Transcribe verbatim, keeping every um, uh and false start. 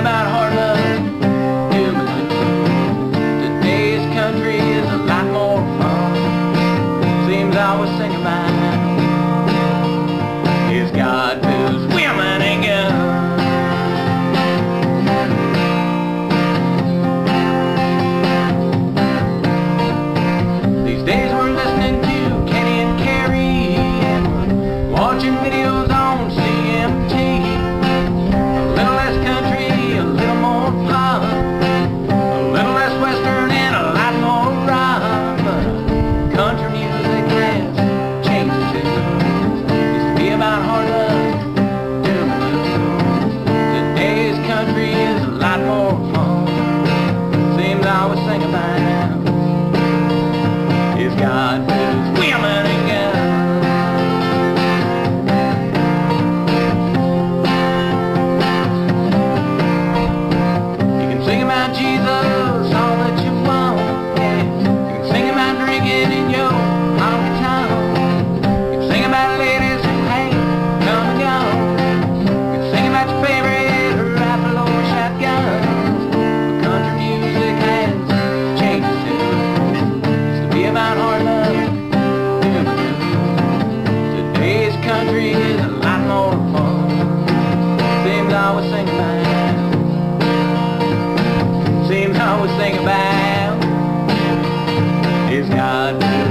about hard love, human. Today's country is a lot more fun. Seems I was singing about is God who's women and guns. These days we're listening to Kenny and Carrie, and we're watching videos on C M T. A little less country, a little more pop, a little less western and a lot more rock. But country music has changed too. Used to be about hard love, doom and gloom. Today's country is a lot more fun. Seems I was thinking about now is God who's women and guns. You can sing about Jesus all that you want, yeah. You can sing about drinking in your honky tonk. You can sing about ladies who hate come and go. You can sing about your favorite rifle or shotgun. But country music has changed too. Used to be about hard love, doom and gloom. Today's country is a lot more fun. Seems I was thinking about Seems I was thinking about is God.